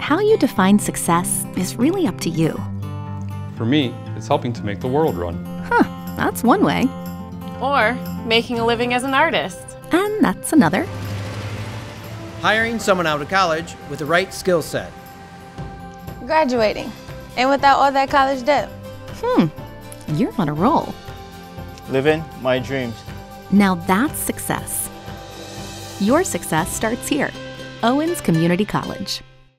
how you define success is really up to you. For me, it's helping to make the world run. Huh, that's one way. Or making a living as an artist. And that's another. Hiring someone out of college with the right skill set. Graduating, and without all that college debt. You're on a roll. Living my dreams. Now that's success. Your success starts here. Owens Community College.